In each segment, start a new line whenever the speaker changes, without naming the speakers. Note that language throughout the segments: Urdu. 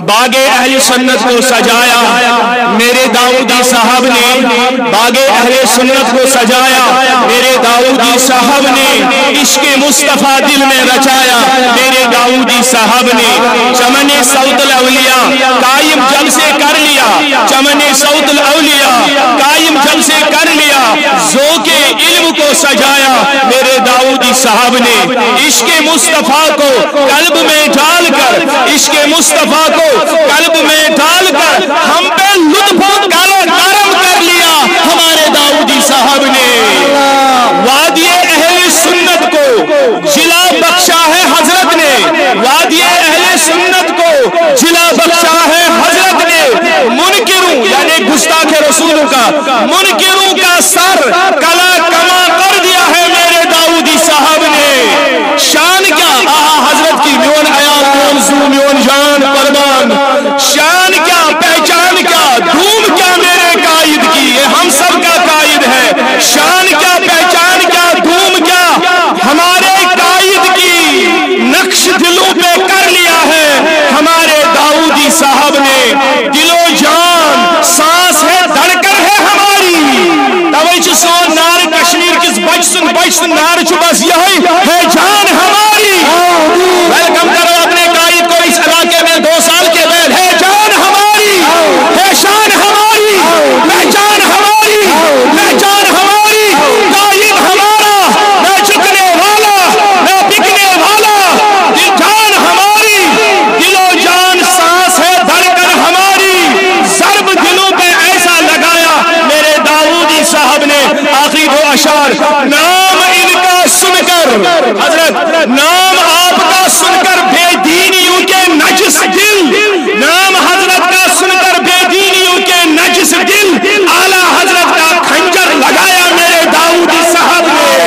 باغ اہل سنت کو سجایا میرے داؤدی صاحب نے، باغ اہل سنت کو سجایا میرے داؤدی صاحب نے، عشق مصطفیٰ دل میں رچایا میرے داؤدی صاحب نے، چمن صوت الاولیاء قائم جب سے کر لیا، چمن صوت الاولیاء قائم جب سے کر لیا، ذوق علم کو سجایا میرے داؤدی صاحب نے، عشق مصطفیٰ کو قلب میں ڈال کر، عشق مصطفیٰ کو قلب میں ڈال کر ہم پہ لطف و کرم کر لیا ہمارے داؤدی صاحب نے۔ وادی اہل سنت کو جلا بخشا ہے حضرت نے، وادی اہل سنت کو جلا بخشا ہے حضرت نے، منکروں یعنی گستاخ رسولوں کا، منکروں کا سر کلا کما کر دیا ہے میرے داؤدی صاحب نے۔ شان کیا حضرت کی میون آیات موضوع میون جان قربان، شان کیا، پہچان کیا، دھوم کیا میرے قائد کی، یہ ہم سب کا قائد ہے، شان کیا، پہچان کیا، دھوم کیا ہمارے قائد کی، نقش دلوں پہ کر لیا ہے ہمارے داؤدی صاحب نے، دل و جان سانس ہے دھڑکن ہے ہماری، توجہ سون نار کشمیر کس بچ نار چبس یہی ہے جان ہماری۔ ویلکم کرو اپنے قائد کو اس علاقے میں 2 سال کے بعد، ہے جان ہماری، ہے شان ہماری، پہچان ہماری، پہچان ہماری، قائد ہمارا، نہ جھکنے والا نہ بکنے والا، جان ہماری، دل و جان سانس ہے دھڑکن ہماری، ضرب دلوں پہ ایسا لگایا میرے داؤدی صاحب نے۔ آخری 2 اشعار، نام ان کا سن کر حضرت، نام آپ کا سن کر بے دینیوں کے نجس دل، نام حضرت کا سن کر بے دینیوں کے نجس دل، اعلی حضرت کا خنجر لگایا میرے داؤدی صاحب نے۔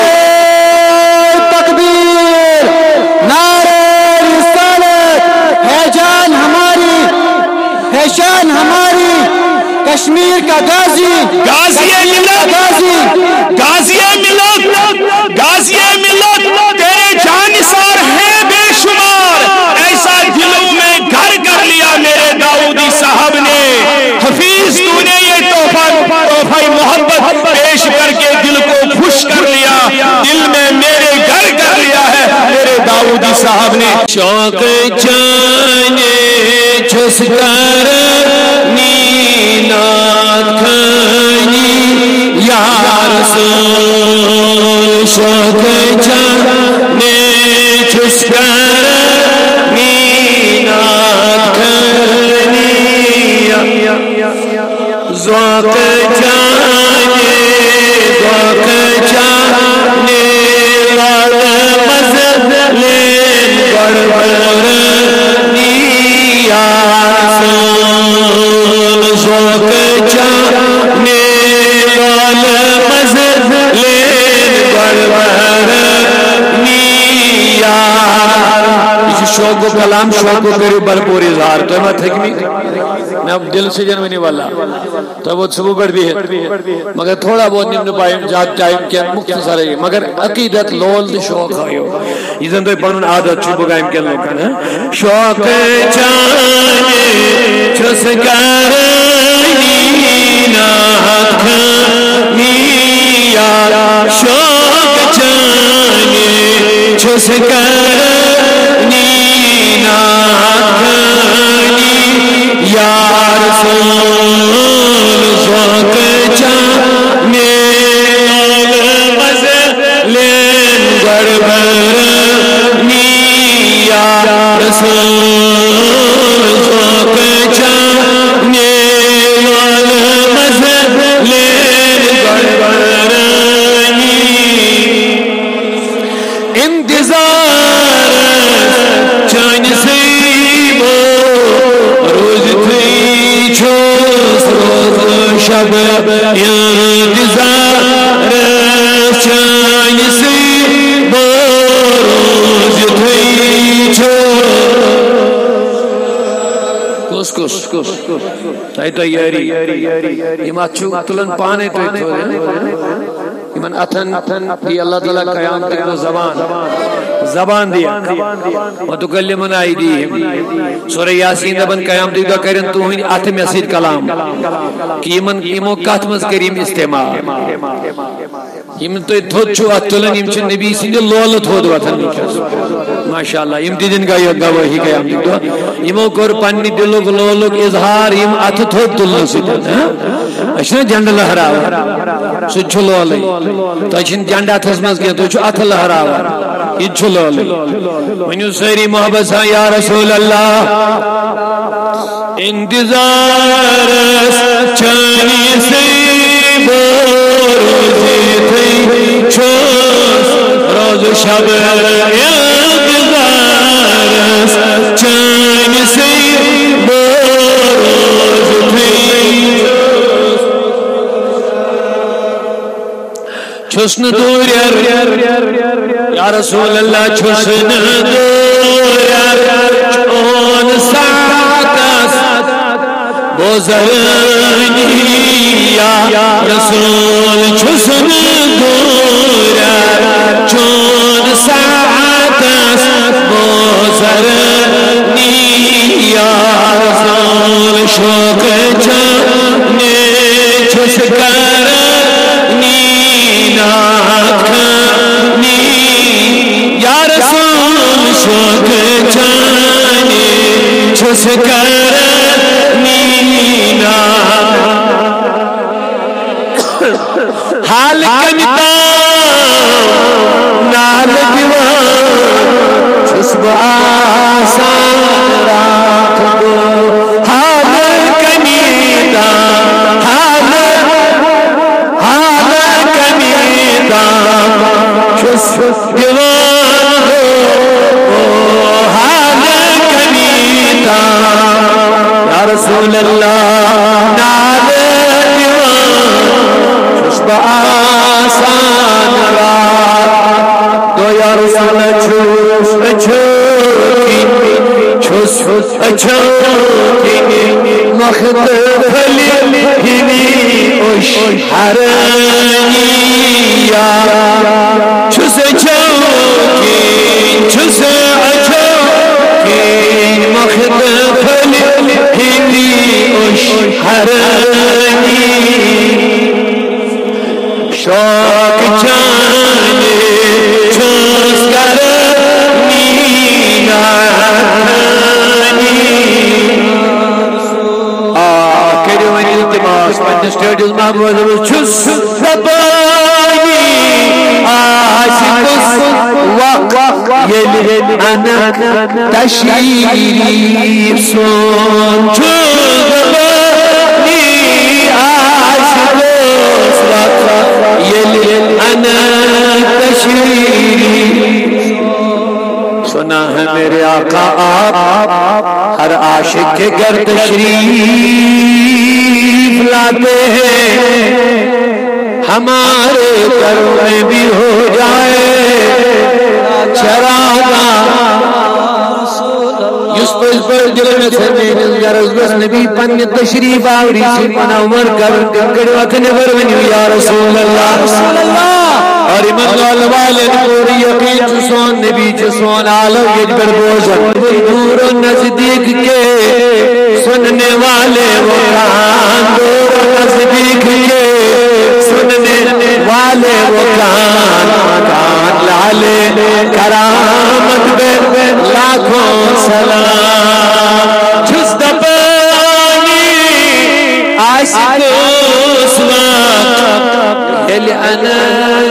تکبیر، نعرہ رسالت، ہے جان ہماری، ہے شان ہماری، کشمیر کا غازی،
غازی ملت، غازی ملت، غازی ملت، تیرے جانثار ہیں بے شمار، ایسا دلوں میں گھر کر لیا میرے داؤدی صاحب نے۔ حفیظ تو نے یہ تحفہ محبت پیش کر کے دل کو خوش کر لیا، دل میں میرے گھر کر لیا ہے میرے داؤدی صاحب نے۔ شوق جانے جس کرنی یا رسول، شوق جانے جس کرنی ذوق جانے، ذوق جانے والا مزل گڑبڑنی یا رسول، ذوق جانے والا مزل گڑبڑنی یا۔ شوق و کلام شوق و کری بھرپور اظہار، تو مت حکمی میں اب دل سے جنوانی والا تو وہ صبح بڑھ بھی ہے، مگر تھوڑا بہت نمن پائم جات ٹائم کے مختصر ہے، مگر عقیدت لول دی شوق ہے یہ زندہ پڑھن عادت چھو بگائم کے لوگن ہے۔ شوق جانے چھس کرنی نات کھنی یا، شوق جانے چھس کرنی نات کھنی یا رسول، ذوق جانے مزل گڑبڑنی یا رسول، ذوق جانے مزل گڑبڑنی، انتظار چان سے شب انتظار چان سے بروز تھی چھو کس کس کس تائی تیاری یہ اچھو تلن پانے تو ایمان اتھن بھی اللہ تعالیٰ قیام تک زبان
زبان دیا متکلمن ایدیہم سورہ یاسین دبن قیامت دہ کرن تہند اتھ مے سۭتۍ کلام کہ یمو کتھ منٛز کریم استعمال یم تُہۍ تھوٚد چھُو اتھ تُلان یم چھِ نبی سٕنٛدِ لولہٕ تھوٚد وتھان ونکیٚس ماشاء اللہ یم تہِ دِن گوٲہی قیامت دہ یمو کوٚر پننہِ دلُک لولُک اظہار یم اتھ تھوٚد تُلنہٕ سۭتۍ أسۍ چھِنہ جنڈٕ لہراوان سُہ تہِ چھُ لولٕے تۄہہِ چھِنہٕ جنڈٕ اتھس منٛز کینٛہہ تُہۍ چھِو اتھٕ لہراوان یہ چھُ لولٕے ؤنِو سٲری محبت سان یا رسول اللہ انتظارس چانہِ روز شب انتظارس چانہِ چھُس نہٕ دوٗریر یا رسول اللہ چھُس نہٕ دوٗریر چون ساتس بوزرنی یا رسول چھُس نہٕ دوٗریر چون ساتس بوزرنی یا رسول شوق چانے چھُس کرنی یا رسول شوق چانے چھُس کرنی حال کمتا نال دیوان چھُس بہٕ آسان رات کو حال کمیتا حال کمیتا چھُس دیوان حال کمیتا یا رسول اللہ نال چھُس بہٕ آسان رات دو یا رسول چھُس اچھو مختلف ہمی اوش حرانی چھُس اچھو مختلف ہمی اوش حرانی شوق چانے چھُس کرنی کٔرِو وۄنۍ التماس پننِس سٹیجس محبوبس چھُس دپانی آسہِ کُس وقت ییٚلہِ انکھ تشریٖف سون چھُس دپانی آسہِ کُس وقت ییٚلہِ انکھ تشریٖف سنا ہے میرے آقا آپ ہر عاشق کے گھر تشریف لاتے ہیں ہمارے گھروں میں بھی ہو جائے چراغا یس پز پر دل میں سنین غرض بس نبی پن تشریف آوری سے منور کر کڑ وطن پر ونیو یا رسول اللہ اور ایمان والوالن پوری یقین چسون نبی چسون عالم یج پر بوزن دور و نزدیک کے سننے والے وہ کان دور و نزدیک کے سننے والے وہ کان لالے کرامت بے لاکھوں سلام چھس دپانی عاشق اس وقت یل انا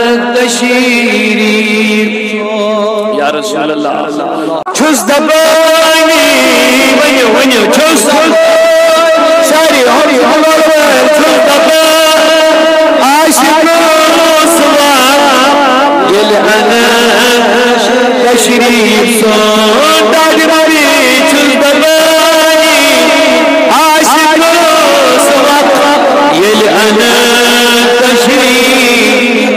تشریف یا رسول اللہ چھس دپانی ونیو چھس ساری ہوری چھس دپانی عاشق اس وقت یل انا تشریف سون داج ماری چھس دپانی عاشق اس وقت یل انا تشریف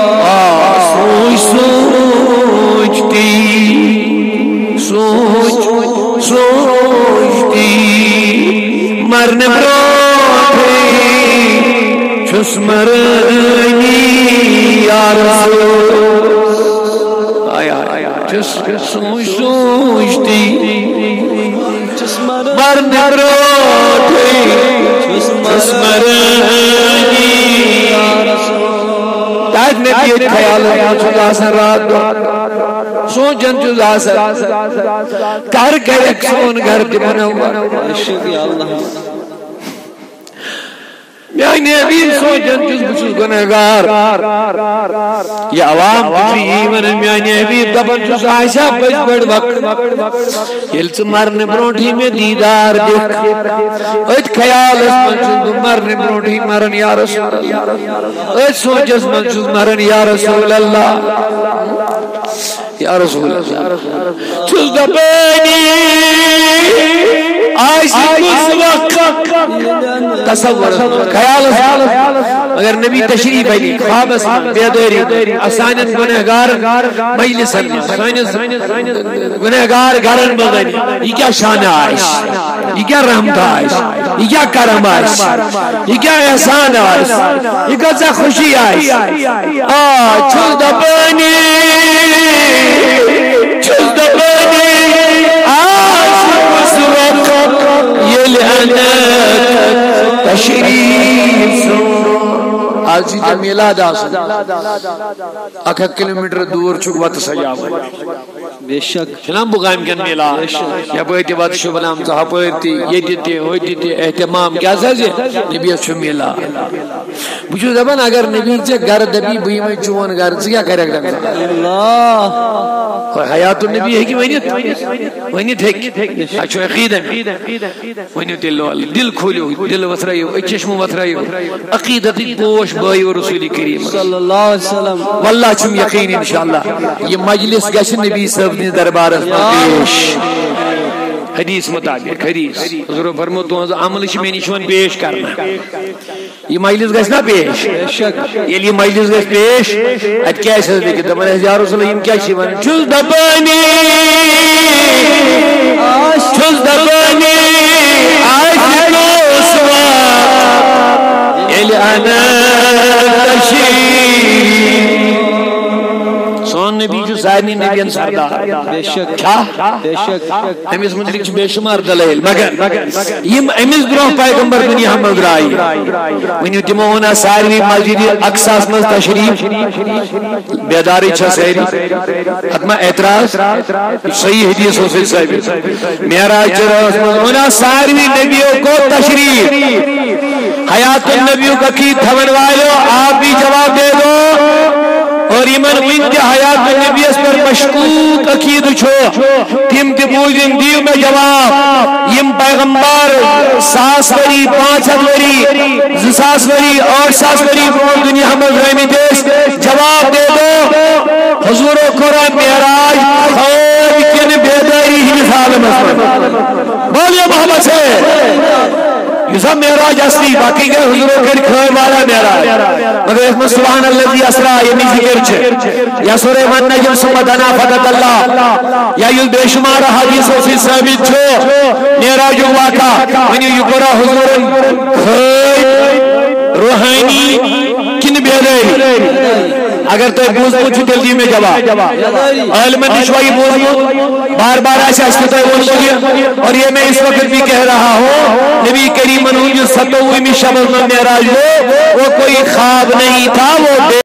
سوچتی مرنے بروٹھی چھس مرنی یا رسول سوچتی مرنے بروٹھی مرنی تاج نے بھی ایک خیال ہے رات سوچن کر کے ایک سون گھر کے بنا ہوا میانی حبیب سوچن بچس گنہگار یہ عوام کچھ ایمان میانی حبیب دبن چس عائشہ بچ بڑ وقت یلچ مرنے برونٹھی میں دیدار دیکھ ایت خیال اس منچس مرنے برونٹھی مرن یا رسول اللہ ایت سوچس منچس مرن یا رسول اللہ یا رسول اللہ چس دبینی عائشہ اس وقت تصور خیال اگر نبی تشریف علی خواب اسمان بیداری اسانت گنہگار مجلس گنہگار گھرن بغنی یہ کیا شان عائش یہ کیا رحمت عائش یہ کیا کرم عائش یہ کیا احسان عائش یہ کیا خوشی عائش چھل دبانی چھل دبانی یہ لعنت تشریف آج جب میلاد آسن 1 کلومیٹر دور چھک وقت سجاب بے شک چنام بغائم کن میلاد یا بہتی بات شو بنام صاحب پہتی یہ دیتے ہوئی دیتے احتمام کیا سازے نبی اچھو میلاد بچو زبان اگر نبی سے گھر دبی بھئی میں چون گھر سے کیا کرے گا اللہ حیات النبی ہے کہ وینیت ہے اچھو عقیدہ وینیت دل کھولیو دل وطرائیو چشم وطرائیو عقیدت پوش بائی و رسول کریم صلی اللہ علیہ وسلم واللہ چم یقین انشاءاللہ یہ مجلس گشن نبی صاحب نے دربار پیش حدیث مطابق حدیث حضور فرمو تو عمل میں نشون پیش کرنا یہ مجلس گشنا پیش یہ مجلس گش پیش ات کیا ہے کہ دبن یا رسول اللہ کیا شیوان چل دبانی چل دبانی عاشق سوا انا تشیر سون نبی جو سارنی نبیان سردار بے شک بے شک امیس مدرک بے شمار دلائل مگر امیس برو پیغمبر دنیا حمد رائی ونیو تمونا ساروی مسجد اقصاص مز تشریف بیداری چھا سہری حتما اعتراض صحیح حدیث ہو سے صاحب معراج جراس مزونا ساروی نبیوں کو تشریف حیات النبیوں کا کی تھون والو آپ بھی جواب دے دو اور ایمن ان کے حیات النبی اس پر مشکوک عقید چھو تم تبوزن دیو میں جواب یم پیغمبر 7 وری 5 وری 2 وری اور 7 وری دنیا ہم رحمی دیس جواب دے دو حضور قرآن معراج خواب کن بیداری ہی مثال مصر بولیے محمد سے یہ سب معراج اصلی باقی کے حضور کر کھوئے والا معراج مگر اس میں سبحان اللذی اسرا یہ نہیں ذکر چھے یا سورہ من نجم سمدنا فقط اللہ یا یہ بے شمار حدیثوں سے ثابت چھو معراج واقع منی یقرا حضور کھوئے روحانی کن بیداری اگر تو بوز پوچھو جلدی میں جواب علم نشوائی بولیو بار بار ایسے اسکتا ہے بولیو اور یہ میں اس وقت بھی کہہ رہا ہوں نبی کریم انہوں جو 7ویں شب میں معراج ہو وہ کوئی خواب نہیں تھا وہ